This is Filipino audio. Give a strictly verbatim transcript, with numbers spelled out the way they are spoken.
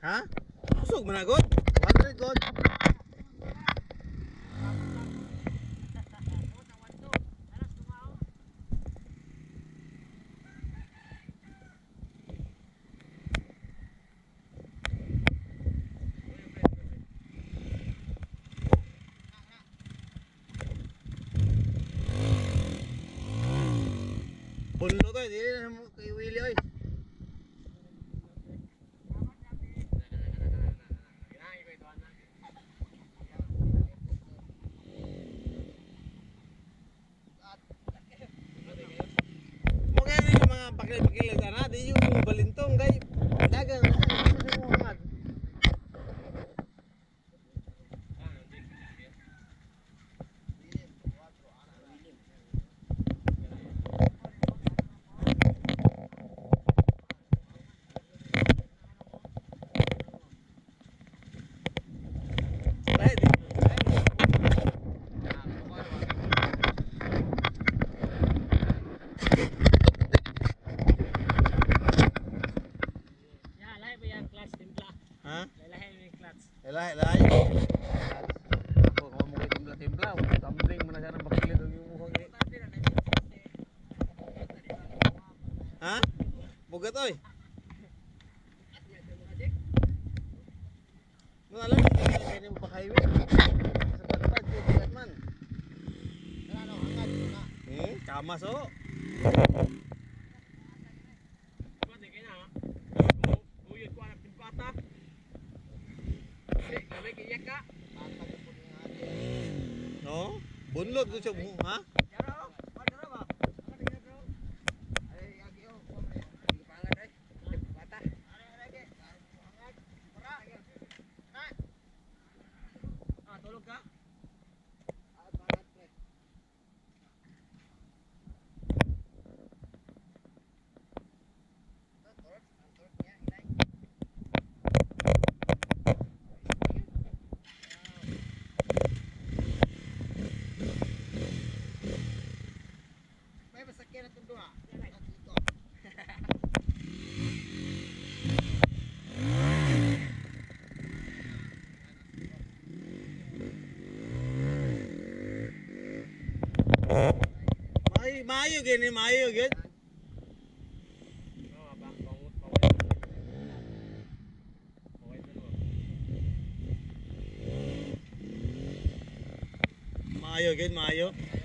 Ha? Usog managot. one hundred god. Punlo to, di na mo kay Willie oy. Mo kaya yung mga pakil-pakil na di yung balintong kay dagang susunod. Ha? Lalahin yung clutch. Lahi, lahi. Ako, kung mo kayo timpla-timpla, tumbling mo na siya ng bakilid yung mukhang ini. Ha? Bugat oy. Mo alam, kaya mo pa highway. Sa padpad, bugat man. Ano, hangad na. Hmm, kamas o. Pwede kaya na. Buyod ko anak timpata. Kami kiyak ka. No? Bunlod ko siya mo, ha? Jaro, padara ba? Ay, agi oh. Pangat ay. Bata. Ah, tulog ka. Ah, pangat pre. Mayo, mayo gini, mayo gid. Mayo gid, mayo.